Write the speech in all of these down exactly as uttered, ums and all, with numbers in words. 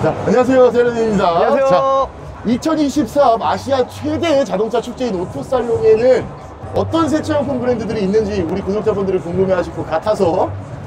자, 안녕하세요, 세련입니다. 안녕하세요. 자, 이천이십삼 아시아 최대의 자동차 축제인 오토살롱에는 어떤 새 차용품 브랜드들이 있는지 우리 구독자분들이 궁금해하실 것 같아서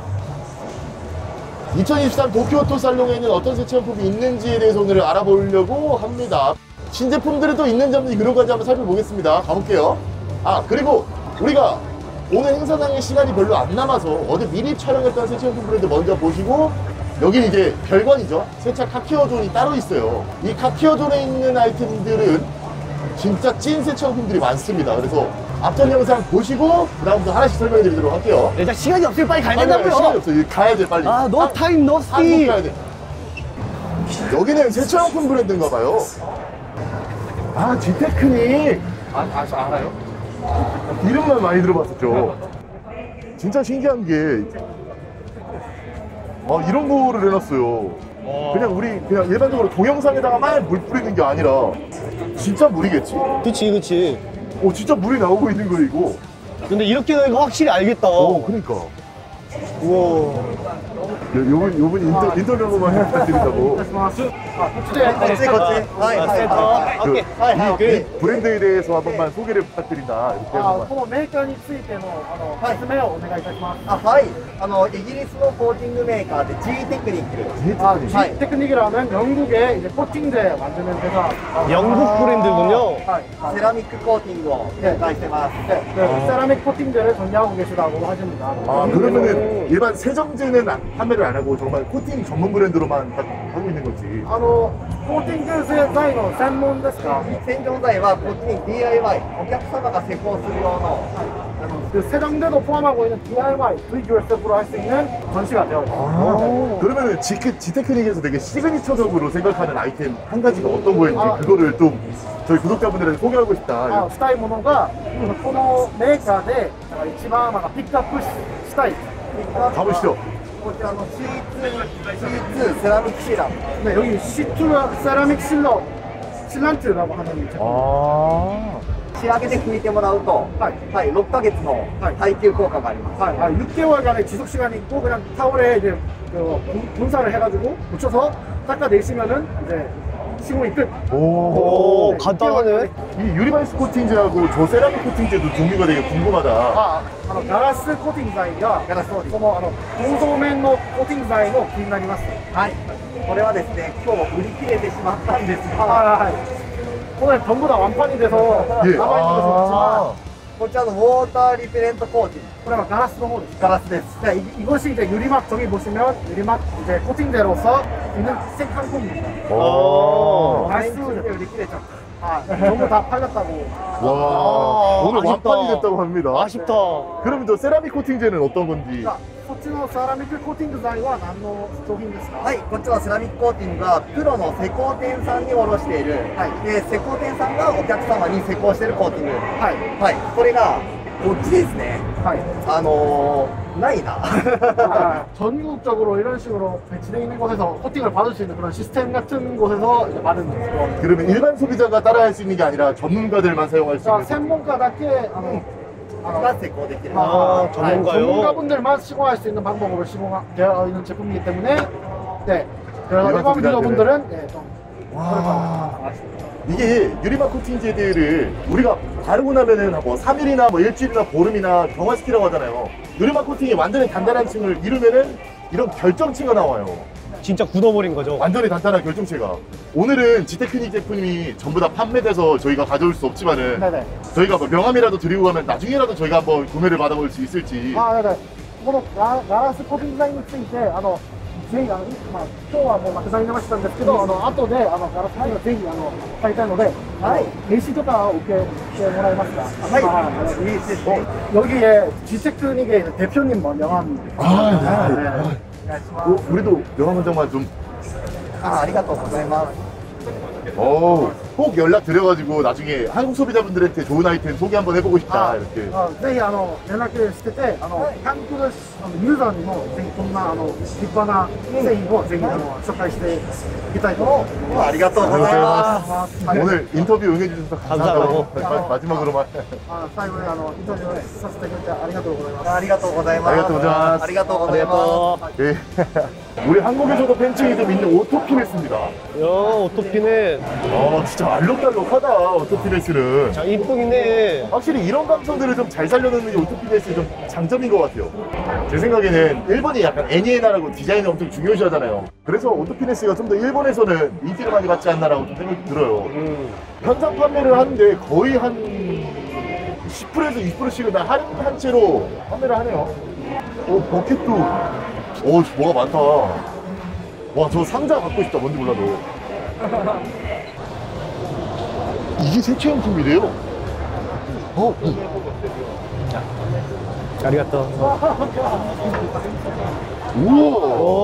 이천이십삼 도쿄 오토살롱에는 어떤 새 차용품이 있는지에 대해서 오늘 알아보려고 합니다. 신제품들이 또 있는지 없는지 그런 건지 한번 살펴보겠습니다. 가볼게요. 아, 그리고 우리가 오늘 행사장에 시간이 별로 안 남아서 어제 미리 촬영했던 새 차용품 브랜드 먼저 보시고, 여긴 이제 별관이죠. 세차 카케어 존이 따로 있어요. 이 카케어 존에 있는 아이템들은 진짜 찐 세차용품들이 많습니다. 그래서 앞전 영상 보시고 그 다음부터 하나씩 설명해 드리도록 할게요. 일단 시간이 없으니 빨리 가야 된다고요. 시간이 없어. 가야 돼, 빨리. 아, no time, no 한국 speed. 가야 돼. 여기는 세차용품 브랜드인가 봐요. 아, 지테크닉. 아, 아, 알아요? 이름만 많이 들어봤었죠. 진짜 신기한 게 아, 이런 거를 해놨어요. 그냥 우리 그냥 일반적으로 동영상에다가 막 물 뿌리는 게 아니라 진짜 물이겠지? 그치, 그치. 오, 진짜 물이 나오고 있는 거 이거. 근데 이렇게 되니까 확실히 알겠다. 오, 그러니까. 우와. 요, 요분, 요분 인터, 인터뷰 한 번만 부탁드린다고. 그, 이, 이 브랜드에 대해서 한 번만 소개를 부탁드린다. 이렇게 한 あ 번만. このメーカーについてのあの説明をお願いいたします。 あはい、あのイギリスのコーティングメーカーで G テクニック。 아, 지테크닉. G 테크닉이라는 영국의 이제 코팅제 만드는 회사. 영국 브랜드군요. はい。 セラミックコーティングを展開してます。 네, 네, 세라믹 코팅제를 전개하고 계시다고 하십니다. 아, 그러면은 일반 세정제는 안- 판매를 안 하고 정말 코팅 전문 브랜드로만 하- 하고 있는 거지. あのコーティング剤の専門ですか？ 洗浄剤はコーティング ディーアイワイ、お客様が施工する用の 그 세정제도 포함하고 있는 디아이와이, do it yourself로 할 수 있는 전시가 되어 있습니다. 아, 그러면은 지, 지테크닉에서 되게 시그니처적으로 생각하는 아이템 한 가지가 어떤 거인지 아. 그거를 좀 저희 구독자분들한테 소개하고 싶다. あ、したいものがこのメーカーで一番なんかピックアップししたい。 가보시죠. こちらの シーツー、シーツー セラミックシーラー。 네, 여기 시투라 세라믹 실러 실란트라고 하는 제품. 아, 仕上げで拭いてもらうと、 はいはい、ろっかげつの耐久効果があります。 아, 아, 육 개월간의 지속 시간이 있고 그냥 타월에 이제 그 분- 분사를 해가지고 묻혀서 닦아내시면은 이제 시공이 끝. 오. 오, 간단하네. 이 유리바이스 코팅제하고 저 세라믹 코팅제도 종류가 되게 궁금하다. あ、あのガラスコーティング剤がガラスそのあの構造面のコーティング剤の気になります。 はい、これはですね、今日売り切れてしまったんですが、 아, 아, 오늘 전부 다 완판이 돼서 남아 예. 있는 것은 아, 없지만 こちらのウォーターリペレントコーティング、 그러면 가라스の方です。 ガラスです。 자, 이, 이것이 이제 유리막 저기 보시면 유리막 이제 코팅제로서 있는 생상품입니다. 오. 毎日で売り切れちゃった。 아, 전부 다 팔렸다고. 와, 오늘 아쉽다. 완판이 됐다고 합니다. 아쉽다. 그러면 저 세라믹 코팅제는 어떤 건지. さあ、そっちのセラミックコーティング剤は何の商品ですか？ はい、こっちのセラミックコーティングはプロの施工店さんに卸している、はい、で施工店さんがお客様に施工しているコーティング、 はいはい、これがこっちですね。 はい。 あのー、ないな。 아, 전국적으로 이런 식으로 배치되어 있는 곳에서 코팅을 받을 수 있는 그런 시스템 같은 곳에서 이제 받은 거죠. 그러면 일반 소비자가 따라할 수 있는 게 아니라 전문가들만 사용할 수 자, 있는. 専門家だけ あのが施工できる。 아, 전문가요? 전문가분들만 시공할 수 있는 방법으로 시공되어 있는 제품이기 때문에 네. 그래서 일반 일반 유저분들은 네, 좀 와. 이게 유리막 코팅제들을 우리가 바르고 나면은 뭐 삼 일이나 뭐 일주일이나 보름이나 경화시키라고 하잖아요. 유리막 코팅이 완전히 단단한 층을 이루면은 이런 결정체가 나와요. 진짜 굳어버린 거죠. 완전히 단단한 결정체가. 오늘은 지테크닉 제품이 전부 다 판매돼서 저희가 가져올 수 없지만은 네네. 저희가 뭐 명함이라도 드리고 가면 나중에라도 저희가 한번 구매를 받아볼 수 있을지. あ、だからこのガガラスコーティング剤についてあのぜひあの、まあ、今日はもうたくさん入れましたんですけど、あの後であのガラス剤をぜひあの買いたいので、はい、名刺とか受けてもらえますか？ はい、 はいいいですね。 여기에 지테크닉의 대표님 뭐 명함. 아, 네. 네. お願いします。 어, 우리도 명함 한 장만 좀. あ、ありがとうございます。 오. 꼭 연락 드려가지고 나중에 한국 소비자분들한테 좋은 아이템 소개 한번 해보고 싶다 あ 이렇게. あぜひあの連絡してて、あの韓国のあのユーザーにもぜひこんなあの立派な製品をぜひあの紹介していきたいと思います。 ありがとうございます 오늘 인터뷰 응해주셔서 감사하다고 감사하다고. 마지막으로만 あ最後にあのインタビューさせてくれてありがとうございます。 ありがとうございますありがとうございますありがとうございます 예. 우리 한국에서도 팬층이 좀 있는 오토피네스입니다. 야, 오토피네. 아 진짜 알록달록하다 오토피네스는. 자, 이쁘긴 해. 확실히 이런 감성들을 좀 잘 살려내는 게 오토피네스의 좀 장점인 것 같아요. 제 생각에는 일본이 약간 애니에나라고 디자인을 엄청 중요시 하잖아요. 그래서 오토피네스가 좀 더 일본에서는 인기를 많이 받지 않나라고 좀 생각이 들어요. 음. 현상 판매를 하는데 거의 한 십 퍼센트에서 이십 퍼센트씩은 다 할인 채로 판매를 하네요. 오, 버켓도. 오, 뭐가 많다. 와, 저 상자 갖고 싶다. 뭔지 몰라도. 이게 세차용품이래요. 어, 음. 아리가또. 우와.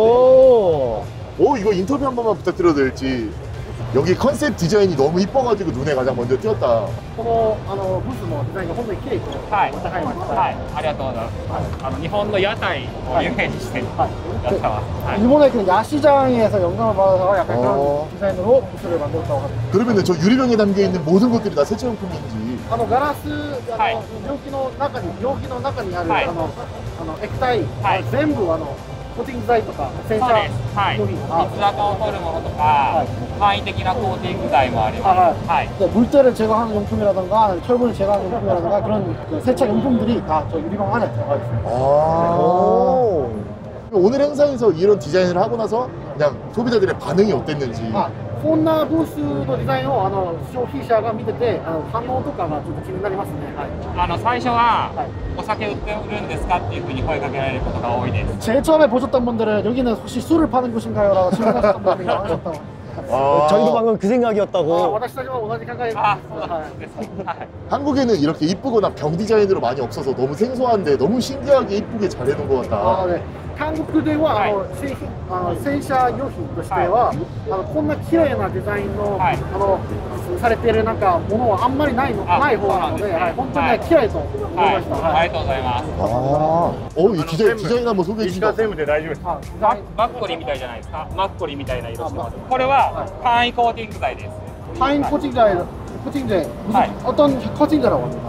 오. 오, 이거 인터뷰 한 번만 부탁드려도 될지. 여기 컨셉 디자인이 너무 이뻐가지고 눈에 가장 먼저 띄었다. このあのブースのデザインが本当に綺麗ではい、 お高いです。 はい、ありがとうございます。あの日本の屋台をイメージしてやってます。はい。 일본의 그 야시장에서 영감을 받아서 약간 그런 어. 디자인으로 부스를 만들었다고 합니다. 그러면은 저 유리병에 담겨 있는 모든 것들이 다 세차용품인지. あのガラス、あの、 はい容器の中に容器の中にある、 はいあのあの液体、 はい全部あのコーティング剤とか洗車そうです。はい。 用水品あ垢を取るものとか、 はい簡易的なコーティング剤もありあはます。はい。 네, 물때를 제거하는 용품이라든가 철분을 제거하는 용품이라든가 그런 그 세차 용품들이 다 저 유리병 안에 들어가 있습니다. 아. 오. 오늘 행사에서 이런 디자인을 하고 나서 그냥 소비자들의 반응이 어땠는지. あこんなブースのデザインをあの消費者が見ててあの反応とかがちょっと気になりますね。はいあの最初は、 はいお酒売ってるんですかっていうふうに声かけられることが多いです。 제일 처음에 보셨던 분들은 여기는 혹시 술을 파는 곳인가요? 라고 질문하셨던 분들이 많으셨다고. 아, 저희도 방금 그 아, 생각이었다고. 私たちも同じ考えあ、そうなんです。はい。 한국에는 이렇게 이쁘거나 병 디자인으로 많이 없어서 너무 생소한데 너무 신기하게 이쁘게 잘 해놓은 것 あ 같다. ね、韓国では、 はいあの製品あの洗車用品としては、あのこんな綺麗なデザインの、 はいあのされているなんかものはあんまりないのあない方なので、 そうなんですねはい、本当に、ねはい綺麗と思いまはいした。 ありがとうございます。 아, 어, 이 디자인, 디자인 한번 소개해 주시죠. あデザインマッコリみたいじゃないですか。マッコリみたいな色してます。これは簡易コーティング剤です。 파인 코팅제, 코팅제 무슨 はい 어떤 코팅제라고 합니다.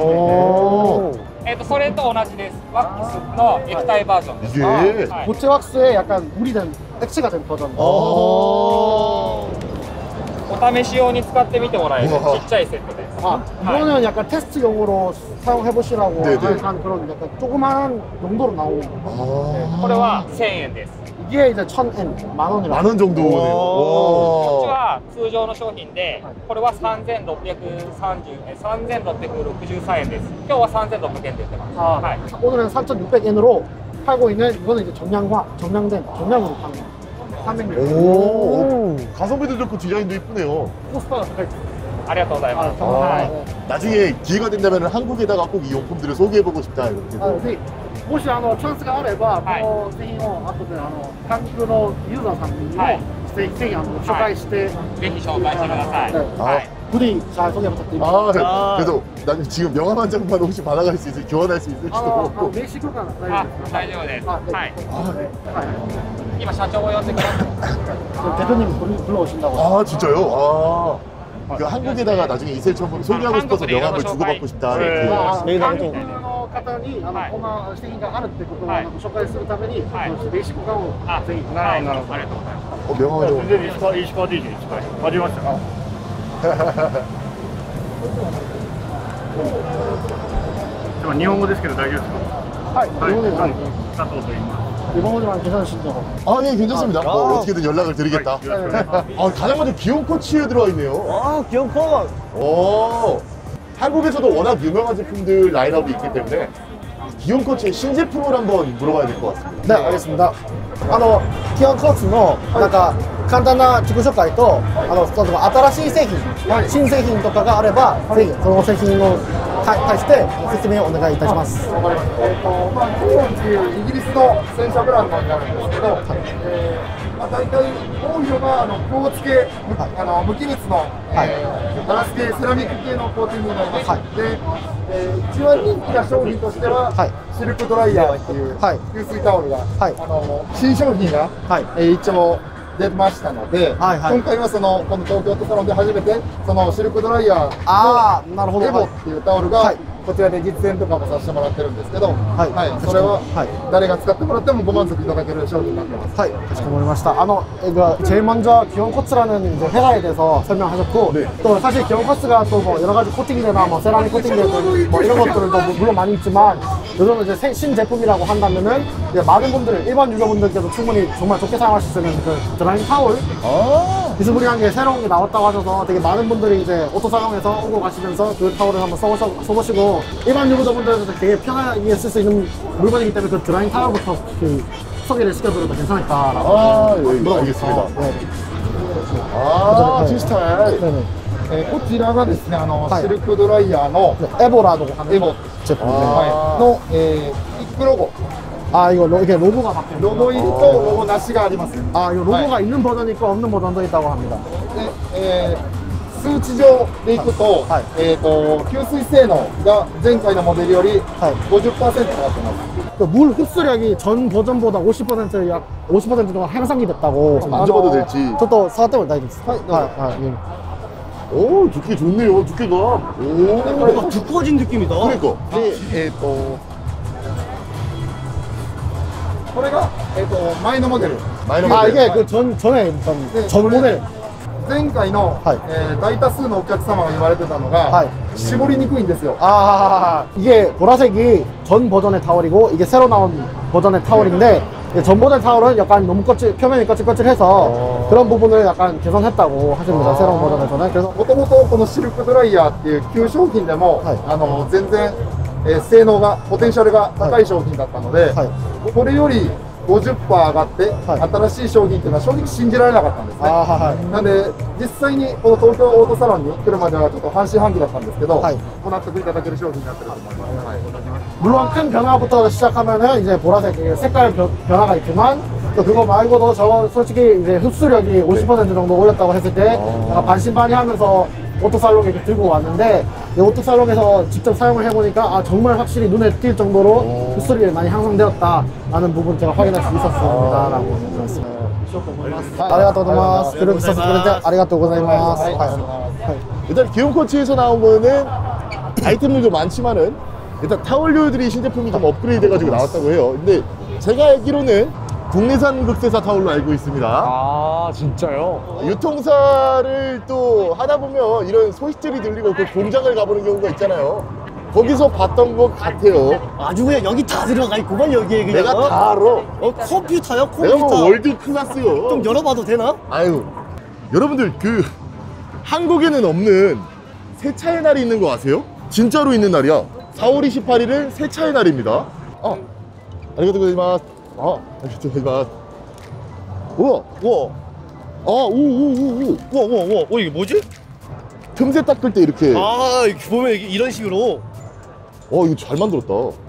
어, えっとそれと同じです。ワックスの液体バージョンです。 이게. はい 고체 왁스에 약간 물이 된 액체가 된 버전. 어. お試し用に使ってみてもらえるちうわっちゃいセットです。 아, 이거는 약간 테스트용으로 사용해 보시라고 네네. 한 그런 약간 조그마한 용도로 나온. 아. これはせんえんです。 이게 이제 천 엔, 만 원이라고. 만 원 정도네요. こっち 와. は通常の商品で、これはさんぜんろっぴゃくさんじゅうえさんぜんろっぴゃくろくじゅうさんえんです。今日はさんぜんろっぴゃくえんで売ってます。 아, はい。 오늘은 삼천육백 엔으로 팔고 있는 이거는 이제 정량화, 정량된 정량으로 파는 삼백 엔. 오. 가성비도 좋고 디자인도 이쁘네요. 포스터가 들어있어요. ありがとうございます。 아, はい。 네. 나중에 기회가 된다면 한국에다가 꼭 이 용품들을 소개해보고 싶다 이렇게. 아, 네. もしあのチャンスがあれば、 はいこの製品を後であの韓国のユーザーさんにも、 はいぜひぜひあの紹介して、 ぜひ紹介してください。 네. はい。 부디 잘 소개 부탁드립니다. 아, 아. 그래도 난 지금 명함 한 장만 혹시 받아갈 수 있을지 교환할 수 있을지도. あのあの名刺交換大丈夫あですか？ 大丈夫です。 あねはい。 はい。 今社長を呼んでください。 그 대표님이 불- 불러오신다고. 아 진짜요? 아. 그 한국에다가 나중에 이셀처럼 소개하고 싶어서 명함을 주고받고 싶다 이렇게. 아, 네, 한국 나중에. の方にあの、 はいこんな製品があるってことを、 はいあの紹介するために、 はい名刺交換をあ、 ぜひ。 はい。なるほど。ありがとうございます。 어, 명함을 좀. 全然石川石川 ディージェー に近い。わかりました。でも日本語ですけど大丈夫ですか？はい。日本語で佐藤と言います。 일본어지만 괜찮으신다고. 아, 네, 괜찮습니다. 아. 뭐 어떻게든 연락을 드리겠다. 아, 가장 먼저 귀여운 코치에 들어와 있네요. 아, 귀엽고. 오, 한국에서도 워낙 유명한 제품들 라인업이 있기 때문에 귀여운 코치의 신제품을 한번 물어봐야 될 것 같습니다. 네, 알겠습니다. あの基本コーツのなんか簡単な自己紹介と、あのその新しい製品、新製品とかがあれば、ぜひその製品を対対して説明をお願いいたします。わかりました。えっとまあ、キオンっていうイギリスの洗車ブランドになるんですけど、えーままあ、大体多いのがあの鋼付け、あの無機物の、えーガラス系セラミック系のコーティングになります。 はいで、えー一番人気な商品としては、 はいシルクドライヤーっていうはい吸水タオルが、 はいあの新商品が、 はいえー一応出ましたので、 はいはい今回はそのこの東京都サロンで初めてそのシルクドライヤーああ、なるほど。 エボっていうタオルが、 はいこちらで実演とかもさせてもらってるんですけど、はいそれははい誰が使ってもらってもご満足いただける商品になってます。 네, 까しこまりました. 아, 너, 이거 제일 먼저 기온 코스라는 이제 회사에 대해서 설명하셨고, 네. 또 사실 기온 코스가 또 뭐 여러 가지 코팅제나 뭐 세라믹 코팅제들 뭐 이런 것들도 뭐 물론 많이 있지만, 요즘은 이제 새- 신제품이라고 한다면은 이제 많은 분들, 일반 유저분들께도 충분히 정말 좋게 사용하실 수 있는 그 드라잉 타올 아, 비스무리한 게 새로운 게 나왔다고 하셔서 되게 많은 분들이 이제 오토 사용해서 오고 가시면서 그 타올을 한번 써보셔, 써보시고 일반 유저분들도 되게 편하게 쓸 수 있는 물건이기 때문에 그 드라잉 타올부터 그 소개를 시켜드려도 괜찮을까라고 아, 예, 물어보겠습니다. 알겠습니다. 네. 아, 네. 티스타일. 네네. えーこちらがですね、あの、 はいシルクドライヤーの 네, 에보라고 하는 에보 제품. 아. 네. はいの、えー、イップロゴ、 아 이거 로, 이게 로고가 박혀 있는 ロゴ入りと 거. ロゴなしがあります。 아 이거 로고가 있는 버전이 있고 없는 버전도 있다고 합니다. で、えー、数値上でいくと、 はいえーと、吸水性能が前回のモデルよりはいごじゅっパーセント上がってます。 그 물 흡수력이 전 버전보다 오십 퍼센트 약 오십 퍼센트 정도 향상이 됐다고. 만져봐도 될지. 저도 사왔다고 나이겠어. 네. 아, 아, 예. 오, 두께 좋네요, 두께가. 오. 두꺼워진 느낌이다. 그러니까. で、えーと、これが、えーと、前のモデル。 마이너 아 모델. 이게 그 전 전에 전, 네, 전 모델. 前回の、 はいえー大多数のお客様が言われてたのが、 はい絞りにくいんですよ。 아 이게 보라색이 전 버전의 타월이고 이게 새로 나온 버전의 타월인데 이제 전 버전 타월은 약간 너무 거칠 표면이 거칠거칠해서 그런 부분을 약간 개선했다고 하십니다. 새로운 버전에서는. 그래서 もともとこのシルクドライヤーっていう旧商品でも、 はいあの全然、えー性能がポテンシャルが高い商品だったので、 はいこれより ごじゅっパーセント 上がって、 はい新しい商品っていうのは正直信じられなかったんですね。 아, 하, なんで実際にこの東京オートサロンに来るまではちょっと半信半疑だったんですけど、 はいご納得いただける商品になってると思います。はい 물론 큰 변화부터 시작하면은 이제 보라색 색깔 변, 변화가 있지만 또 그거 말고도 저 솔직히 이제 흡수력이 오십 퍼센트 정도 올렸다고 했을 때 약간 반신반의하면서 오토살롱에 이렇게 들고 왔는데 이 오토살롱에서 직접 사용을 해보니까 아 정말 확실히 눈에 띌 정도로 흡수력이 많이 향상되었다라는 부분 제가 확인할 수 있었습니다 라고 들었습니다. 아리가또 고자이마스. 그렇게 써서 그런데 아리가또 고자이마스. 네, 네. 일단 기온 코치에서 나온 거는 아이템들도 많지만은 일단 타월류들이 신제품이 좀 업그레이드 돼가지고 나왔다고 해요. 근데 제가 알기로는 국내산 극세사 타월로 알고 있습니다. 아 진짜요? 유통사를 또 하다 보면 이런 소식들이 들리고 그 공장을 가보는 경우가 있잖아요. 거기서 봤던 것 같아요. 아주 그냥 여기 다 들어가 있구만 여기에 그냥. 내가 다 알아. 어, 컴퓨터요 내가 뭐 컴퓨터. 월드 클래스요. 좀 열어봐도 되나? 아유, 여러분들 그 한국에는 없는 세차의 날이 있는 거 아세요? 진짜로 있는 날이야. 사월 이십팔일은 세차의 날입니다. 아, 아리가또 고자이마스. 아, 아리가또 고자이마스. 우와, 우와 아, 오오오오. 우와 우와 우와 어 이게 뭐지? 틈새 닦을 때 이렇게. 아 이렇게 보면 이게 이런 식으로. 어, 이거 잘 만들었다.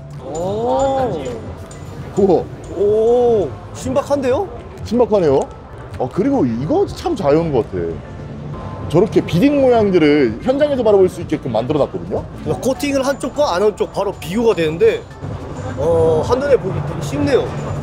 오, 우와, 오 신박한데요? 신박하네요. 어, 그리고 이거 참 잘 해온 것 같아. 저렇게 비딩 모양들을 현장에서 바라볼 수 있게끔 만들어 놨거든요. 코팅을 한쪽과 안 한쪽 바로 비교가 되는데 어 한눈에 보기 되게 쉽네요.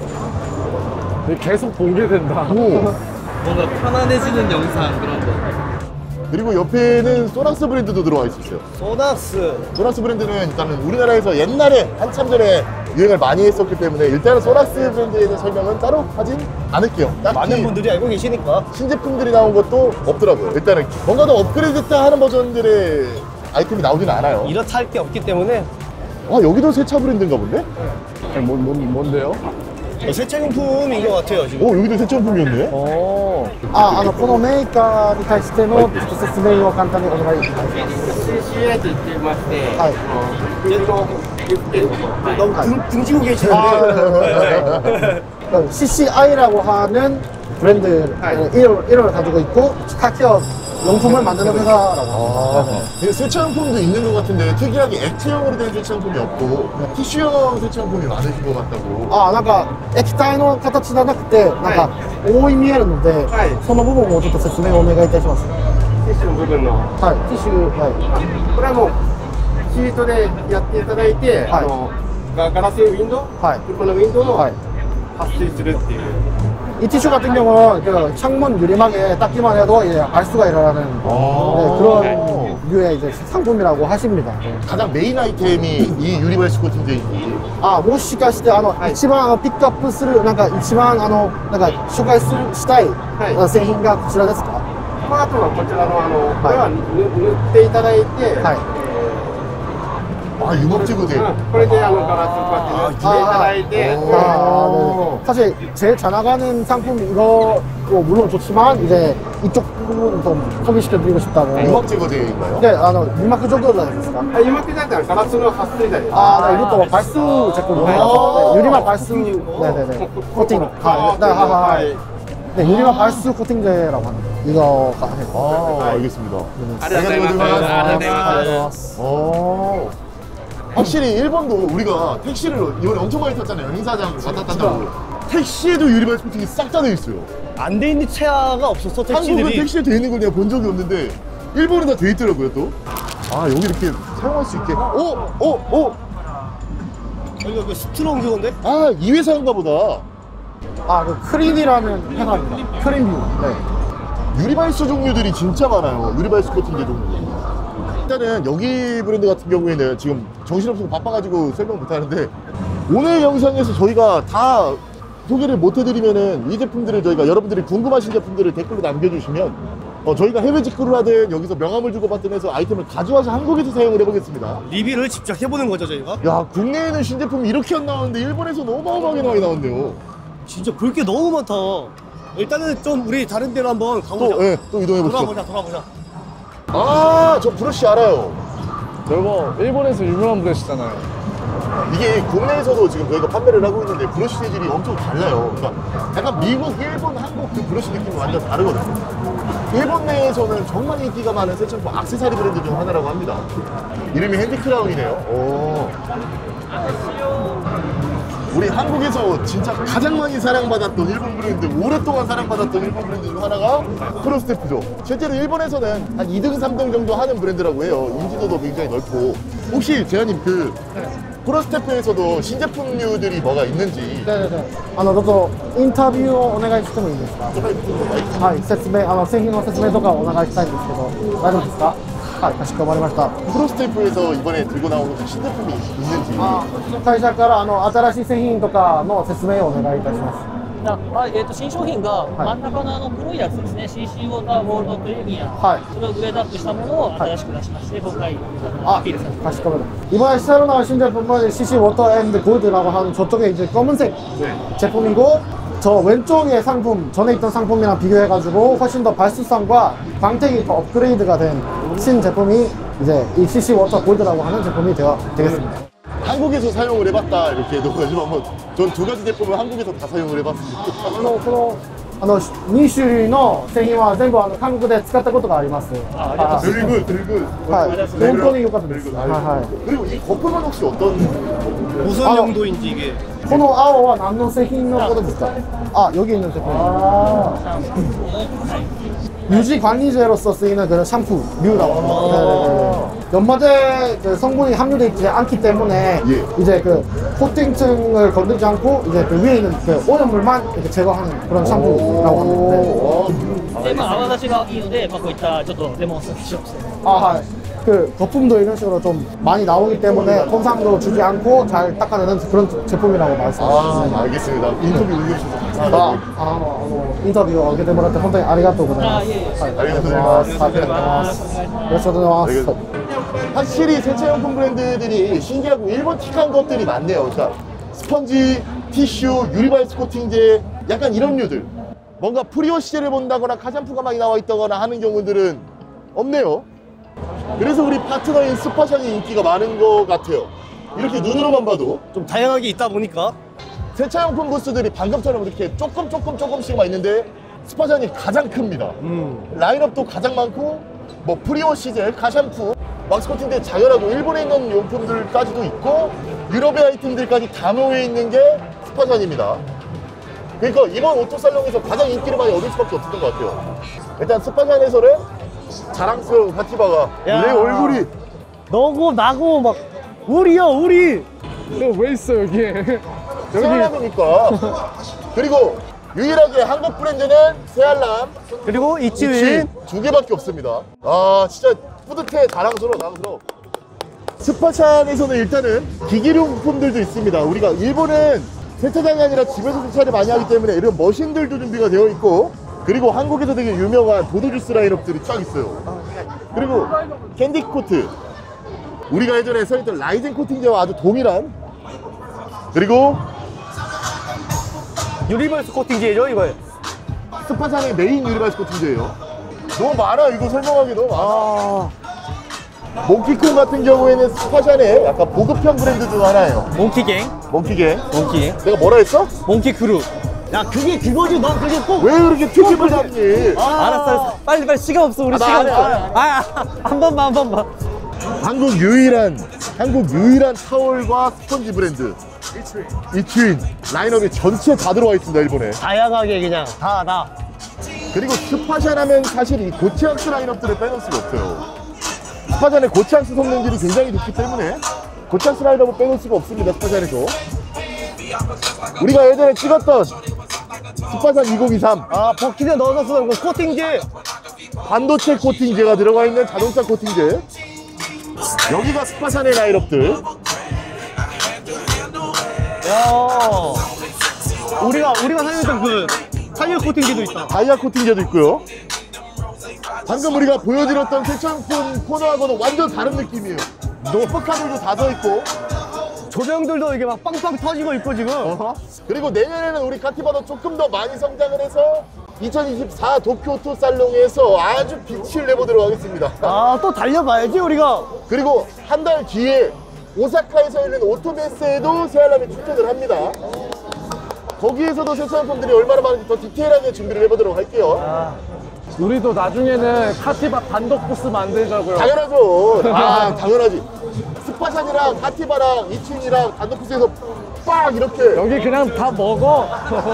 계속 보게 된다. 오. 뭔가 편안해지는 영상 그런 거. 그리고 옆에는 소낙스 브랜드도 들어와 있었어요. 소낙스. 소낙스 브랜드는 일단은 우리나라에서 옛날에 한참 전에 유행을 많이 했었기 때문에 일단은 소낙스 브랜드에 대한 설명은 따로 하진 않을게요. 딱히 많은 분들이 알고 계시니까. 신제품들이 나온 것도 없더라고요. 일단은 뭔가 더 업그레이드됐다 하는 버전들의 아이템이 나오진 않아요. 이렇다 할 게 없기 때문에 아, 여기도 세차 브랜드인가 본데? 뭐, 뭐, 뭔데요? 어, 세차용품인 것 같아요 지금. 어, 여기도 세차용품이었네? 어. 아, あのこのメーカーに対してのちょっと説明を簡単にお願いします。 씨씨에이 と言ってまして、 はい。 너무 등, 등지고 계시는데. 씨씨아이라고 하는 브랜드 이름을, 이름을 가지고 있고 카티어 용품을 만드는 회사라고 합니다. 아, 네, 네. 근데 세차용품도 있는 것 같은데 특이하게 액체형으로 된 세차용품이 없고 티슈형 세차용품이 많으신 것 같다고. あ、なんか液体の形じゃなくて、なんか覆い見えるので、 はいその部分をちょっと説明をお願いいたします。 ティッシュの部分のはい、ティッシュ、はい。 これはもうシートでやっていただいて、 はいあのガガラスウィンドウ、 はいこのウィンドウのはい。 撥水するっていう 이 티슈 같은 경우는 그 창문 유리막에 닦기만 해도 이제 발수가 일어나는 네, 그런 류의 이제 상품이라고 하십니다. 네. 가장 메인 아이템이 이 유리발스 코팅제이지. あ、もしかしてあの、一番あのピックアップするなんか一番あのなんか紹介するしたい、 はい製品がこちらですか？ この後はこちらのあの、これは塗塗っていただいて、 はい。 아, 유목제거제. うんこれであのガラスこうやって塗っていただいて、 오. 아, 네. 사실 제일 잘 나가는 상품 이거 뭐 물론 좋지만 이제 이쪽 부분 좀 소개시켜드리고 싶다고. 유목제거제인가요? 네, 아, の유마크 정도는ですか? あ油膜剤ってのはガラスの撥水剤です。 아, 네, 이것도 발수 제품이에요. 네, 유리막 발수, 네네네, 코팅. 아, 네, 하하. 네, 유리막 발수 코팅제라고 합니다. 이거가. 네. 아, 알겠습니다. 안녕하세요. 어. 확실히 일본도 우리가 택시를 이번에 엄청 많이 탔잖아요. 행사장 왔다 갔다 하고. 택시에도 유리발스 코팅이 싹 다 돼 있어요. 안 돼 있는 차가 없었어 한국은 택시들이. 택시에 돼 있는 걸 내가 본 적이 없는데 일본은 다 돼 있더라고요 또. 아, 여기 이렇게 사용할 수 있게. 어? 어? 어? 이거 그 스트롱 그건데? 아, 이 회사인가 보다. 아, 그 크린이라는 회사입니다. 크린뷰. 네. 유리발수 종류들이 진짜 많아요. 유리발수 코팅제 종류. 일단은 여기 브랜드 같은 경우에는 지금 정신없어서 바빠가지고 설명 못하는데 오늘 영상에서 저희가 다 소개를 못해드리면은 이 제품들을 저희가 여러분들이 궁금하신 제품들을 댓글로 남겨주시면 어, 저희가 해외 직구를 하든 여기서 명함을 주고받든 해서 아이템을 가져와서 한국에서 사용을 해보겠습니다. 리뷰를 직접 해보는 거죠 저희가? 야, 국내에는 신제품이 이렇게 안 나오는데 일본에서는 어마어마하게 많이 나왔네요. 진짜 볼 게 너무 많다. 일단은 좀 우리 다른 데로 한번 가보자. 또, 예, 또 이동해보시죠. 돌아보자 돌아보자. 아, 저 브러쉬 알아요. 저거 일본에서 유명한 브러쉬잖아요. 이게 국내에서도 지금 저희가 판매를 하고 있는데 브러쉬 재질이 엄청 달라요. 그러니까 약간 미국, 일본, 한국 그 브러쉬 느낌이 완전 다르거든요. 일본 내에서는 정말 인기가 많은 세차품 액세서리 브랜드 중 하나라고 합니다. 이름이 핸디크라운이네요. 오. 우리 한국에서 진짜 가장 많이 사랑받았던 일본 브랜드, 오랫동안 사랑받았던 일본 브랜드 중 하나가 프로스테프죠. 실제로 일본에서는 한 이 등, 삼 등 정도 하는 브랜드라고 해요. 인지도도 굉장히 넓고. 혹시 재현님 그 프로스테프에서도 신제품류들이 뭐가 있는지. 네네네. あの、どうぞインタビューをお願いしてもいいですか？はい、説明、あの製品の説明とかお願いしたいんですけど、大丈夫ですか？はい、かしこまりました。 프로스테프에서 이번에 들고 나온 혹시 신제품이 있는지. あ、会社からあの新しい製品とかの説明をお願いいたします。 ああえー、と新商品が真ん中のあの黒いやつですね、シーシー ウォーターゴールドプレミアム、 はいそれをグレードアップしたものを新しく出しまして、今回 아, アピールさせて 가시거든요. 이번에 새로 나온 신제품은 씨씨 워터 앤드 골드라고 하는 저쪽에 이제 검은색 제품이고 저 왼쪽의 상품, 전에 있던 상품이랑 비교해가지고 훨씬 더 발수성과 광택이 더 업그레이드가 된 신제품이 이제 이 씨씨 워터 골드라고 하는 제품이 되어, 되겠습니다. 한국에서 사용을 해봤다 이렇게 해가지고 한번 전 두 가지 제품을 한국에서 다 사용을 해봤습니다. あの、この、あの、に種類の製品は全部あの韓国で使ったことがあります。は 들고 들고. い、はい、本当に良かったです。はいはい 그리고 이 거품은 혹시 어떤? 무슨 아, 용도인지 이게. この青は何の製品のことですか？あ、여기 있는 제품. 유지 관리제로서 쓰이는 그런 샴푸 류라고 합니다. 네네네. 연마제 그 성분이 함유되어 있지 않기 때문에 예. 이제 그 코팅층을 건들지 않고 이제 그 위에 있는 그 오염물만 이렇게 제거하는 그런 샴푸라고 합니다. 네. で、まあ、泡立ちがいいので、まあ、こういったちょっとレモンスシロップして 아, 그 거품도 이런 식으로 좀 많이 나오기 때문에 손상도 주지 않고 잘 닦아내는 그런 제품이라고 아, 말씀하셨습니다. 알겠습니다. 인터뷰 응해주셔서 아, 감사합니다. 아, 아, 인터뷰を受けてもらって本当にありがとうございます。 あいえいえはい、 ありがとうございますありがとうございます。よろしくお願いします。 확실히 세차용품 브랜드들이 신기하고 일본틱한 것들이 많네요. 그러니까 스펀지, 티슈, 유리발스 코팅제 약간 이런 류들. 뭔가 프리워시제를 본다거나 카샴푸가 많이 나와 있다거나 하는 경우들은 없네요. 그래서 우리 파트너인 스파샹이 인기가 많은 것 같아요. 이렇게 눈으로만 봐도 좀 다양하게 있다 보니까 세차용품 부스들이 방금처럼 이렇게 조금 조금 조금씩만 있는데 스파잔이 가장 큽니다. 라인업도 가장 많고 뭐 프리오 시젤, 가샴푸, 막스 코팅대 당연하고 일본에 있는 용품들까지도 있고 유럽의 아이템들까지 다 모여 있는 게 스파잔입니다. 그러니까 이번 오토살롱에서 가장 인기를 많이 얻을 수밖에 없었던 것 같아요. 일단 스파잔에서는 자랑스러운 카티바가 야. 내 얼굴이 너고 나고 막 우리요 우리. 너 왜 있어 여기에? 여기 세알람이니까. 그리고 유일하게 한국 브랜드는 세알람, 그리고 이치윈. 이치윈 두 개밖에 없습니다. 아 진짜 뿌듯해. 자랑스러워 자랑스러워. 스파찬에서는 일단은 기기용품들도 있습니다. 우리가 일본은 세차장이 아니라 집에서 세차를 많이 하기 때문에 이런 머신들도 준비가 되어 있고, 그리고 한국에서 되게 유명한 보드주스 라인업들이 쫙 있어요. 그리고 캔디 코트, 우리가 예전에 써있던 라이젠 코팅제와 아주 동일한, 그리고 유니버스 코팅제죠 이거. 스파찬의 메인 유니버스 코팅제예요. 너무 많아. 이거 설명하기 너무 많아. 아, 몽키콘 같은 경우에는 스파샨의 약간 보급형 브랜드 중 하나예요. 몽키갱. 몽키게. 몽키. 내가 뭐라 했어? 몽키 크루. 야 그게 그거지. 넌 그게 꼭. 왜 그렇게 튀김을 잡니? 아, 알았어, 알았어. 빨리 빨리 시간 없어 우리 아, 나 시간 안 해, 없어. 안 해, 안 해. 아, 한 번만 한 번만. 한국 유일한 한국 유일한 타월과 스펀지 브랜드 이치윈 라인업이 전체 다 들어와 있습니다. 일본에. 다양하게 그냥 다 다. 그리고 스파샨 하면 사실 이 고치앙스 라인업들을 빼놓을 수가 없어요. 스파샨의 고치앙스 성능들이 굉장히 좋기 때문에 고치앙스 라인업을 빼놓을 수가 없습니다. 스파샨에서 우리가 예전에 찍었던 스파샨 이공이삼 아 버킷에 넣어서 쓰는 거 코팅제. 반도체 코팅제가 들어가 있는 자동차 코팅제. 여기가 스파샨의 라인업들. 야. 우리가 우리가 사용했던 그 타이어 코팅제도 있다. 다이아 코팅제도 있고요. 방금 우리가 보여드렸던 세차용품 코너하고는 완전 다른 느낌이에요. 노프카들도 다 서있고, 조명들도 이게 막 빵빵 터지고 있고 지금. 어허. 그리고 내년에는 우리 카티바도 조금 더 많이 성장을 해서 이천이십사 도쿄오토 살롱에서 아주 빛을 내보도록 하겠습니다. 아 또 달려봐야지 우리가. 그리고 한 달 뒤에 오사카에서 열리는 오토메스에도 세알람이 출전을 합니다. 거기에서도 세차용품들이 얼마나 많은지 더 디테일하게 준비를 해보도록 할게요. 우리도 나중에는 카티바 단독 부스 만들자고요. 당연하죠. 아, 당연하지. 스파샨이랑 카티바랑 이치윈이랑 단독부스에서 빡 이렇게 여기 그냥 다 먹어.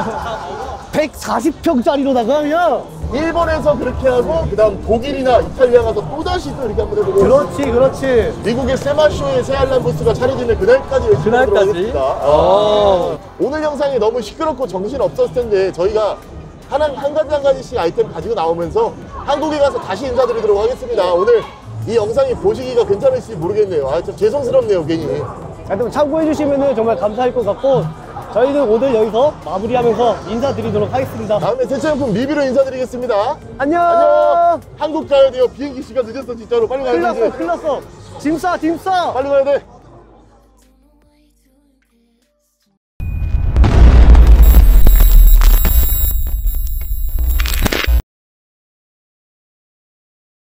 백사십 평짜리로다가 그냥. 일본에서 그렇게 하고, 그 다음 독일이나 이탈리아 가서 또다시 또 이렇게 한번 해보고, 그렇지 그렇지. 미국의 세마쇼의 세알람 부스가 차려지는 그날까지 열심히 그날까지? 하도록 하겠습니다. 아. 오늘 영상이 너무 시끄럽고 정신 없었을 텐데 저희가 한, 한 가지 한 가지씩 아이템 가지고 나오면서 한국에 가서 다시 인사드리도록 하겠습니다. 오늘 이 영상이 보시기가 괜찮을지 모르겠네요. 아, 좀 죄송스럽네요, 괜히. 하여튼 참고해 주시면 정말 감사할 것 같고, 저희는 오늘 여기서 마무리하면서 인사드리도록 하겠습니다. 다음에 세차용품 리뷰로 인사드리겠습니다. 안녕. 안녕. 한국 가야 돼요. 비행기 시간 늦었어, 진짜로. 빨리 가야 큰일 돼. 났어, 큰일 났어. 짐 싸, 짐 싸. 빨리 가야 돼.